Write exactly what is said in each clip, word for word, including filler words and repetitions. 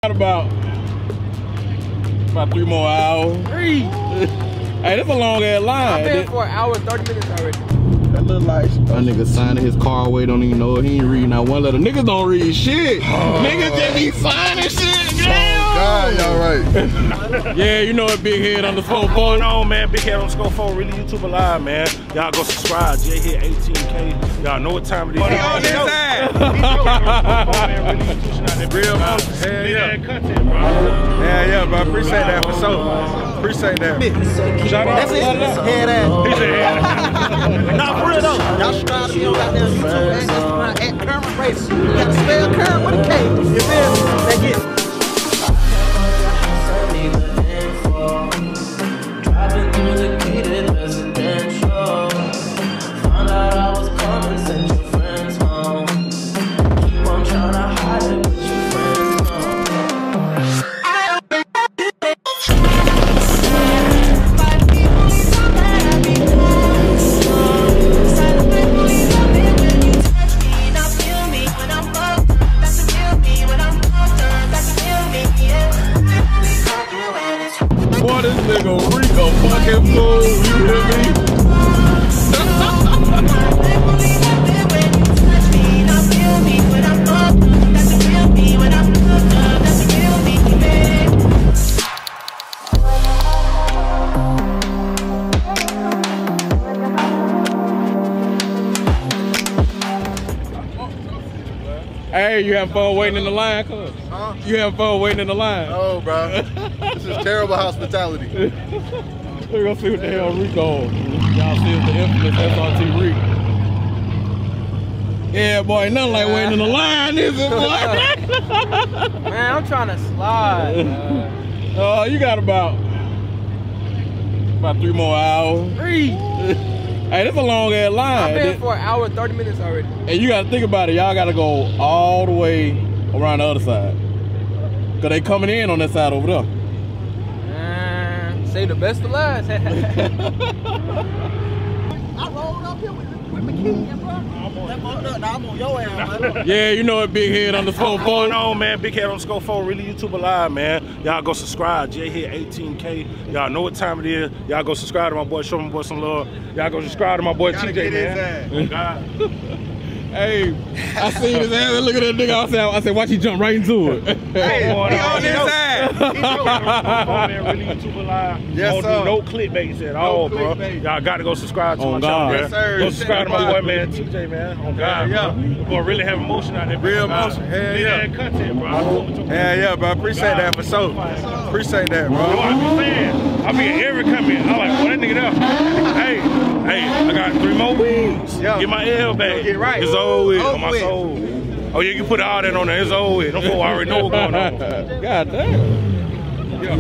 About about three more hours. Three. Hey, that's a long ass line. I've been for an hour and thirty minutes already. That look like a nigga signing his car away, don't even know it. He ain't reading out one letter. Niggas don't read shit. Oh. Niggas just be signing shit. Yeah. Oh God, y'all right. Yeah, you know it, Big Head on the phone. What's going on, man? Big Head on the Scope phone, really YouTube alive, man. Y'all go subscribe. J hit eighteen K. Y'all know what time it is. He on this side. Real motion. Hell yeah. Content, bro. Yeah, yeah, bro. Appreciate that for so. Appreciate that. Shout out. That's it. Head ass. He said head ass. Nah, for real though. Y'all subscribe to me on goddamn YouTube and Instagram at Current Racing. You gotta spell Current with a K. You feel me? They get it. Boy, this nigga Rico fucking fool, you hear me? Hey, you have fun waiting in the line, cuz? Huh? You have fun waiting in the line? Oh, bro. This is terrible hospitality. We're gonna see what the hell Rico. Y'all see it's the infamous S R T Rico. Yeah, boy, nothing like waiting in the line, is it, boy? Man, I'm trying to slide. Oh, uh, you got about about three more hours. Three. Hey, that's a long ass line. I've been for an hour and thirty minutes already. And you gotta think about it, y'all gotta go all the way around the other side. Cause they coming in on that side over there. Uh, save the best for last. I rolled up here with, with my kid, bro. That fucked up. Now I'm on your ass, man. Yeah, you know it, Big Head on the phone. What's going on, man? Big Head on the Scope phone, really YouTube alive, man. Y'all go subscribe. J hit eighteen K. Y'all know what time it is. Y'all go subscribe to my boy. Show my boy some love. Y'all go subscribe to my boy T J, man. Oh, God. Hey, I seen his ass. Look at that nigga. I said, I said, watch he jump right into it. Hey, he on this side. Really YouTube alive. Yes, Don't sir. do no clickbaits at all, bro. Y'all got to go subscribe to On my God. channel, Yes, man. sir. Go subscribe to my boy, man, T J, man. On God, Yeah, bro. Boy, really have emotion out there, bro. Real On God. emotion. Hell Big yeah. ass content, bro. Yeah, yeah, bro. Appreciate that for so. Appreciate that, You know what bro. I be saying? I be in every comment. I'm like, boy, that nigga there. Hey, hey, I got three more weeks. Yeah. Get my L back. Get right. It's over with Over on my with. soul. Oh, yeah, you can put all that on there. It's over with. Them folks already know what's going on. God damn. Yeah.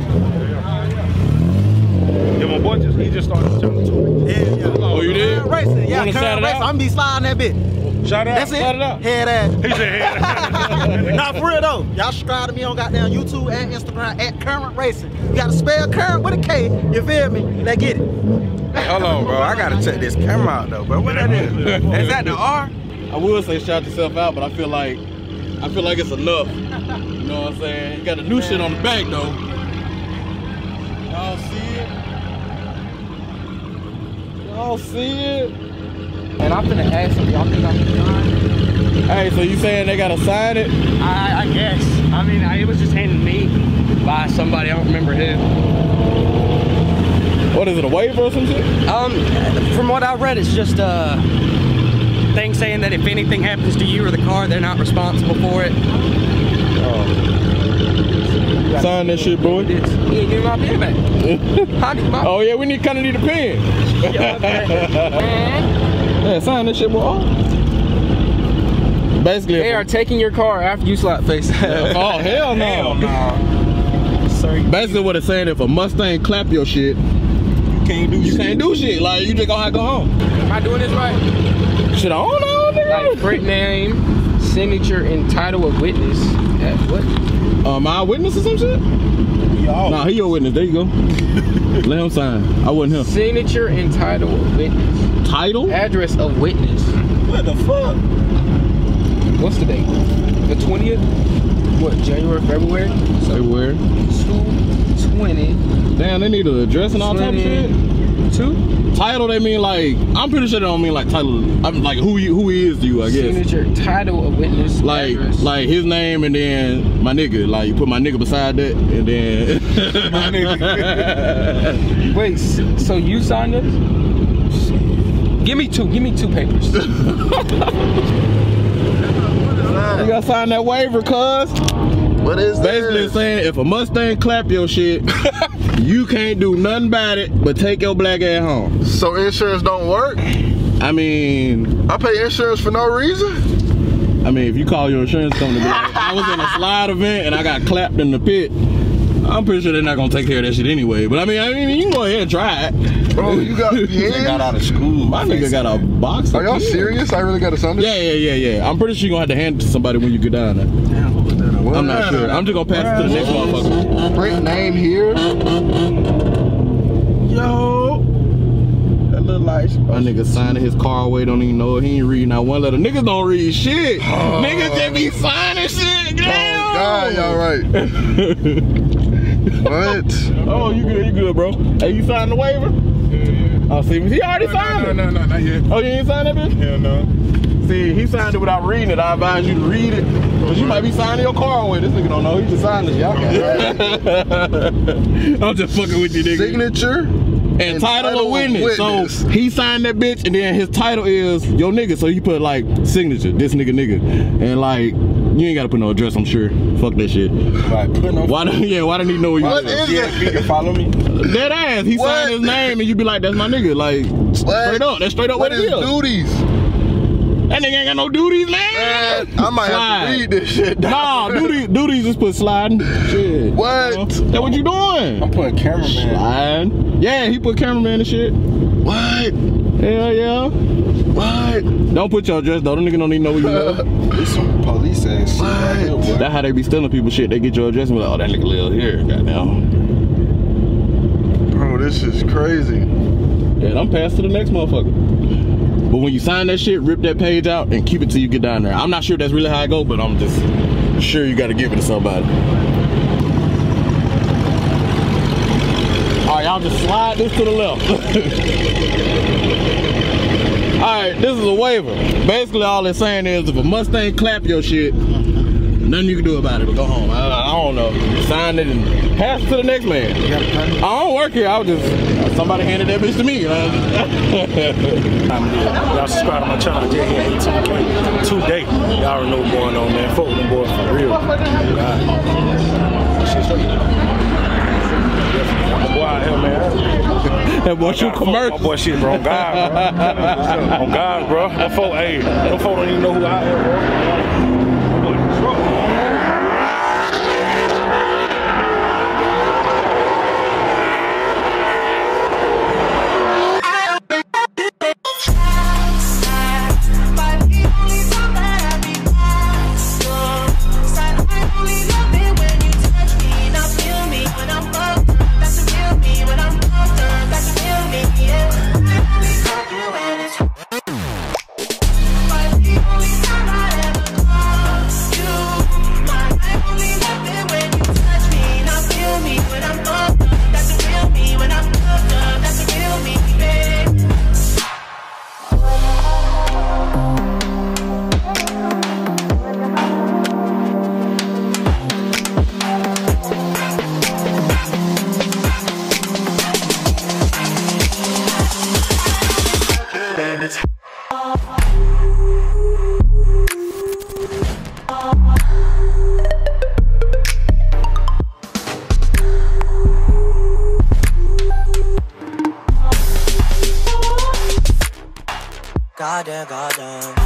Yeah, my boy just, he just started telling the truth. Yeah, yeah. Oh, you did? Current Racing. Yeah, Wanna shout Current it Racing. out? I'm gonna be sliding that bit. Shout out. That's it. Shout it out. Head ass. He said, hey. Nah, for real though. Y'all subscribe to me on goddamn YouTube and Instagram at Current Racing. You gotta spell Current with a K. You feel me? Let's get it. Hold on, bro. I gotta check this camera out, though, bro. What that is? Is that the R? I would say shout yourself out, but I feel like I feel like it's enough. You know what I'm saying? You got the new shit on the back though. Y'all see it? Y'all see it? And I'm finna ask them, y'all think I can sign? Hey, so you saying they gotta sign it? I, I guess. I mean, I, it was just handed to me by somebody. I don't remember who. What is it, a waiver or some shit? Um, from what I read, it's just a thing saying that if anything happens to you or the car, they're not responsible for it. Sign that shit, boy. It's, you ain't give me my pen back. How do you my Oh yeah, we need kind of need a pen. Yeah, sign that shit, boy. Basically, They are taking your car after you slap face. oh hell no. Hell no. Sorry. Basically, what it's saying, if a Mustang clap your shit, you can't do you shit. can't do shit. Like you just gonna have to go home. Am I doing this right? Shit, I don't know, nigga. Like print name, signature, and title of witness. At what? Um, eyewitness or some shit? Y'all. Nah, he your witness. There you go. Let him sign. I wasn't him. Signature and title of witness. Title? Address of witness. What the fuck? What's the date? The twentieth? what, January, February? February. two twenty. Damn, they need an address and all type of shit. Two? Title, they mean like, I'm pretty sure they don't mean like title. I'm like who you, who he is to you, I guess. Signature, title of witness. Like, address. like his name and then my nigga. Like, you put my nigga beside that and then. My nigga. Wait, so you signed this? Give me two. Give me two papers. You gotta sign that waiver, cuz. What is Basically this? saying if a Mustang clap your shit, you can't do nothing about it but take your black ass home. So insurance don't work? I mean, I pay insurance for no reason? I mean, if you call your insurance company, be like, I was in a slide event and I got clapped in the pit, I'm pretty sure they're not gonna take care of that shit anyway. But I mean, I mean, you can go ahead and try it. Bro, you got They got pins? out of school. My nigga got a box. Are of y'all pins. serious? I really got a Sunday? Yeah, yeah, yeah, yeah. I'm pretty sure you're gonna have to hand it to somebody when you get down there. What? I'm not sure. I'm just gonna pass it to the next motherfucker. Print name here. Yo. That little light. My nigga signing his car away, don't even know it. He ain't reading out one letter. Niggas don't read shit. Oh. Niggas just be signing shit. Damn. Oh, God, y'all right. What? Oh, you good, you good, bro. Hey, you signed the waiver? Yeah, yeah. Oh, see, he already signed no, it. no, no, no, not yet. Oh, you ain't signed that bitch? Hell no. See, he signed it without reading it. I advise you to read it. Because you might be signing your car away. This nigga don't know. He just signed this. Y'all got I'm just fucking with you, nigga. Signature. And, and title, title of witness. witness. So he signed that bitch, and then his title is your nigga. So he put like signature, this nigga nigga, and like you ain't gotta put no address. I'm sure. Fuck that shit. Right, put no. Why? Do, yeah, why do you know where you What live? is Yeah, it? you can follow me. Dead ass. He What? signed his name, and you be like, that's my nigga. Like What? straight up. That's straight up What what, it is is. duties? That nigga ain't got no duties, man. Man, I might have Slide. to read this shit down. Nah, duties, duties just put sliding. Shit. What? That what you doing? I'm putting cameraman. Sliding. Yeah, he put cameraman and shit. What? Hell yeah. What? Don't put your address though. Them niggas don't even know where you live. This some police ass shit right here, boy. That's how they be stealing people shit. They get your address and be like, oh, that nigga live here. Goddamn. Bro, this is crazy. Yeah, I'm passed to the next motherfucker. But when you sign that shit, rip that page out and keep it till you get down there. I'm not sure if that's really how I go, but I'm just sure you got to give it to somebody. All right, y'all just slide this to the left. All right, this is a waiver. Basically, all it's saying is if a Mustang clap your shit, nothing you can do about it, but go home. I, I don't know. Sign it and pass it to the next man. I don't work here. I was just, somebody handed that bitch to me. You know? Y'all subscribe to my channel, J here eighteen K. Today, y'all already know what's going on, man. Fuck with them boys for real. God. Shit straight. Definitely. I'm a boy out here, man. That boy shoot My commercial. boy shit, bro. On God, bro. On God, bro. Them folk, hey, them folk don't even know who I am, bro. Goddamn, goddamn.